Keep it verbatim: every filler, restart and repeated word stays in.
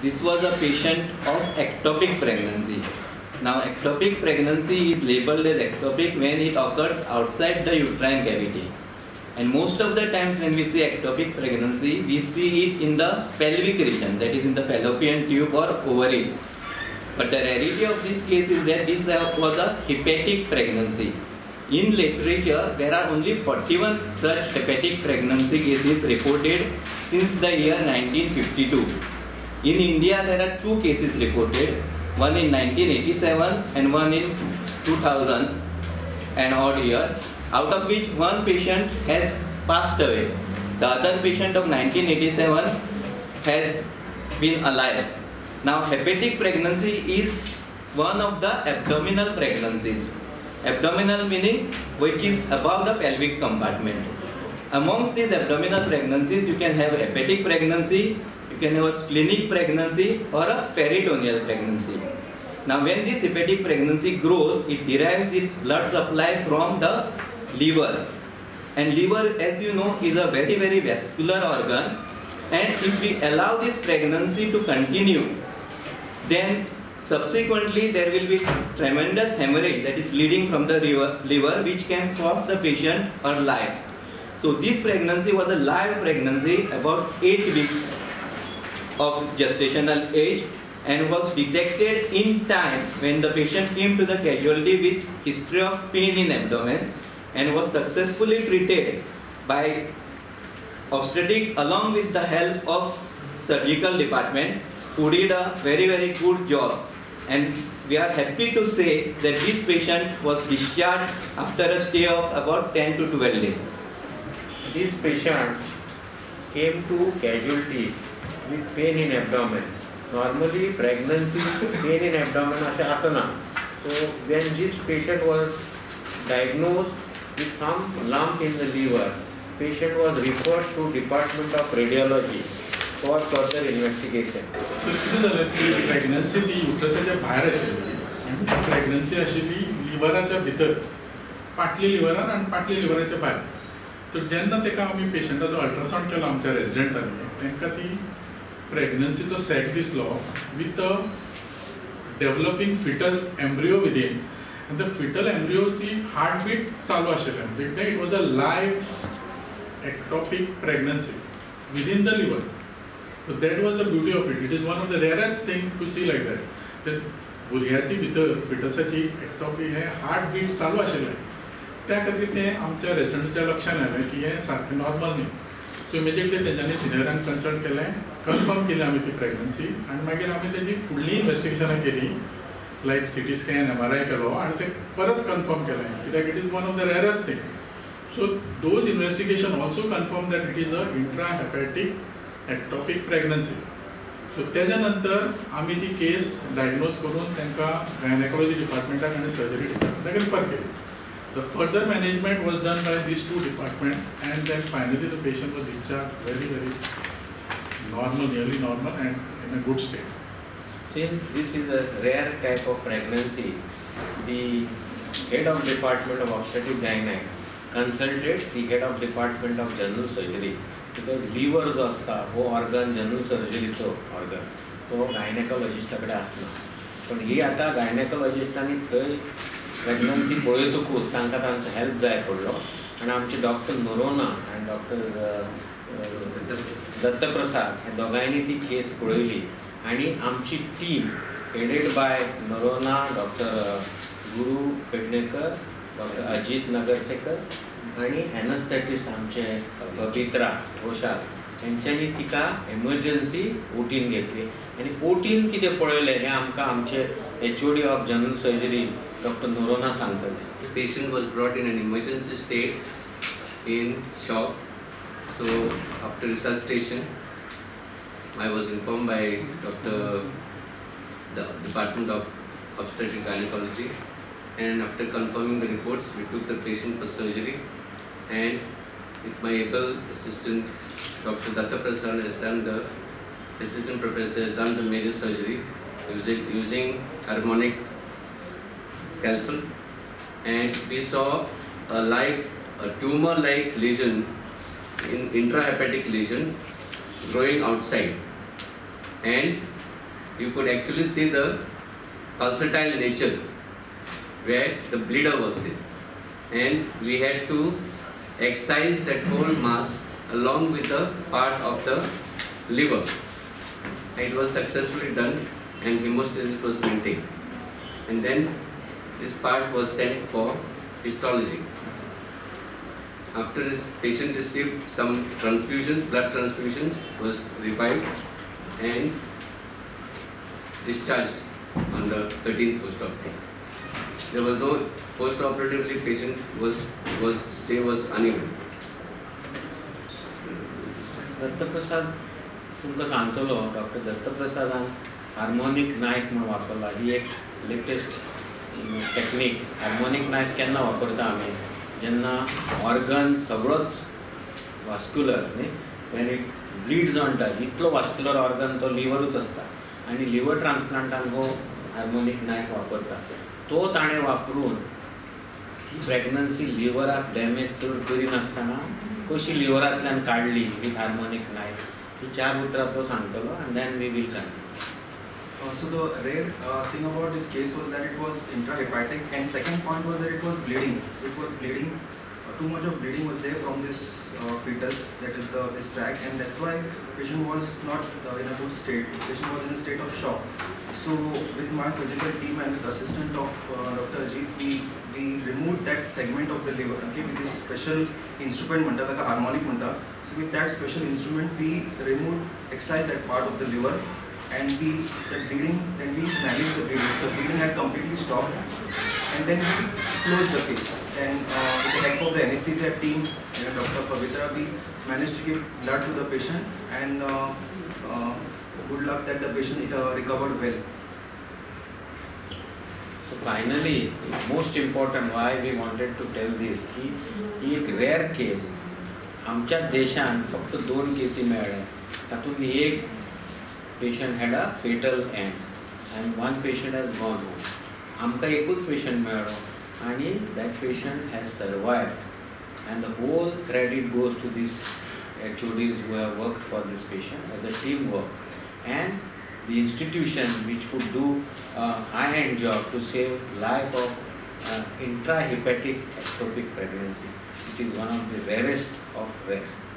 This was a patient of ectopic pregnancy. Now, ectopic pregnancy is labeled as ectopic when it occurs outside the uterine cavity. And most of the times when we see ectopic pregnancy, we see it in the pelvic region, that is in the fallopian tube or ovaries. But the rarity of this case is that this was a hepatic pregnancy. In literature, there are only forty-one such hepatic pregnancy cases reported since the year nineteen fifty-two. In India, there are two cases reported, one in nineteen eighty-seven and one in two thousand, an odd year, out of which one patient has passed away. The other patient of nineteen eighty-seven has been alive. Now, hepatic pregnancy is one of the abdominal pregnancies. Abdominal meaning which is above the pelvic compartment. Amongst these abdominal pregnancies, you can have hepatic pregnancy, you can have a splenic pregnancy or a peritoneal pregnancy. Now, when this hepatic pregnancy grows, it derives its blood supply from the liver. And liver, as you know, is a very, very vascular organ. And if we allow this pregnancy to continue, then subsequently there will be tremendous hemorrhage, that is bleeding from the liver, which can cost the patient her life. So this pregnancy was a live pregnancy, about eight weeks of gestational age, and was detected in time when the patient came to the casualty with history of pain in abdomen and was successfully treated by obstetric along with the help of surgical department, who did a very very good job. And we are happy to say that this patient was discharged after a stay of about ten to twelve days. This patient came to casualty with pain in abdomen. Normally pregnancy pain in abdomen asha asana. So when this patient was diagnosed with some lump in the liver, patient was referred to Department of Radiology for further investigation. So किती झालं की pregnancy ती युट्रसाच्या बाहेर आशिल्ली आणि ती pregnancy आशिल्ली लिव्हराच्या भितर, पाटली लिव्हरान आणि पाटली लिव्हराच्या भायर. तर जेन्ना तेका आमी पेशंटाचो अल्ट्रासाउंड केलो आमच्या रेजिडेंटांनी, तांकां ती प्रेग्नन्सीचो सॅक दिसलो with a developing foetus embryo within, आनी त्या फिटल एम्ब्रियोची हार्टबीट चालू आशिल्लें. म्हणजे it was a live ectopic pregnancy within the liver. So that was the beauty of it. It is one of the rarest thing to see like that. The भुरग्याची भितर फिटसाची ectopy हे heart beat चालू आशिल्लें. त्या खातीर तें आमच्या रेजिडेंटाच्या लक्षांत आयलें की हें सारकें नॉर्मल न्ही. सो इमिजिएटली तेंच्यांनी सिनियरांक कन्सल्ट केलें, कन्फर्म केली आमी ती प्रेग्नन्सी, आनी मागीर आमी तेजी फुडली इन्वेस्टिगेशनां केली, like CT scan, M R I केलो, आनी तें परत कन्फर्म केलें कित्याक it is one of the rarest thing. So those investigation also confirm that it is a intrahepatic ectopic pregnancy. So त्याच्यानंतर आम्ही ती केस डायग्नोज करून त्यांना गायनेकोलॉजी डिपार्टमेंटाक आणि सर्जरी डिपार्टमेंटाक रिफर केली. The further management was done by these two departments, and then finally the patient was discharged very very normal, nearly normal, and in a good state. Since this is a rare type of pregnancy, the head of department of obstetric gynec consulted the head of department of general surgery, because liver जो असता हो organ general सर्जरीचो organ तो गायनेकोलॉजिस्टाकडे आसना. पण ही आता गायनेकोलॉजिस्टांनी थंय pregnancy पळयतकूच तांकां तांचो help जाय पडलो, आनी आमचे डॉक्टर नोरोना आनी डॉक्टर दत्तप्रसाद हे दोगांयनी ती केस पळयली, आनी आमची team headed by Noronha, doctor Guru Pednekar, doctor Ajit Nagarsekar आणि एनस्थेटिस्ट आमचे बबित्रा घोषाल यांच्यानी तिका एमर्जन्सी ओटीन घेतली. आणि ओटीन कितें पळयलें हें आमकां आमचे HOD of general surgery doctor Noronha सांगतले. The patient was brought in an emergency state in shock. So after resuscitation, I was informed by Doctor the Department of Obstetric Gynecology, and after confirming the reports, we took the patient for surgery, and with my able assistant Doctor Datta Prasad has done the assistant professor has done the major surgery using using harmonic scalpel, and we saw a like a tumor like lesion in intrahepatic lesion growing outside, and you could actually see the pulsatile nature where the bleeder was seen. And we had to excise that whole mass along with the part of the liver. It was successfully done and hemostasis was maintained. And then this part was sent for histology. After this patient received some transfusions, blood transfusions, was revived and discharged on the thirteenth post-op day. There was no post-operatively patient was was stay was uneven. Dattaprasad तुमकां सांगतलो doctor दत्तप्रसादान harmonic knife म्हणून वापरला. ही एक latest technique. Harmonic knife केन्ना वापरता आमी जेन्ना organ सगळोच वास्क्युलर न्ही when it bleeds on touch इतलो वास्क्युलर ऑर्गन तो लिवरूच आसता आनी लिवर ट्रान्सप्लांटान हो हार्मोनिक नायफ वापरता. तो ताणें वापरून ती प्रेग्नन्सी लिवराक डॅमेज चड करिनासतना कशी लिवरांतल्यान काडली विथ हार्मोनिक नायफ ही चार उतरां तो सांगतलो and then we will continue. Uh, so the rare uh, thing about this case was that it was intrahepatic, and second point was that it was bleeding. So it was bleeding. Uh, too much of bleeding was there from this uh, fetus, that is the this sac, and that's why patient was not uh, in a good state. Patient was in a state of shock. So with my surgical team and with assistant of uh, Doctor Ajit, we we removed that segment of the liver. Okay, with this special instrument, manta taka harmonic manta. So with that special instrument, we removed, excised that part of the liver. And we, the bleeding, then we managed the bleeding. The bleeding had completely stopped, and then we closed the case. And uh, with the help of the anesthesia team and Doctor Pavitra, we managed to give blood to the patient, and uh, uh, good luck that the patient uh, recovered well. So finally, most important why we wanted to tell this की ही एक rare case आमच्या देशान फक्त दोन केसी मेळ्ळ्या. तातूंत एक patient had a fatal end and one patient has gone home. आमकां एकूच patient मेळ्ळो आणि that patient has survived and the whole credit goes to these H O Ds who have worked for this patient as a teamwork and the institution which could do a high-end job to save life of uh, intrahepatic ectopic pregnancy, which is one of the rarest of rare.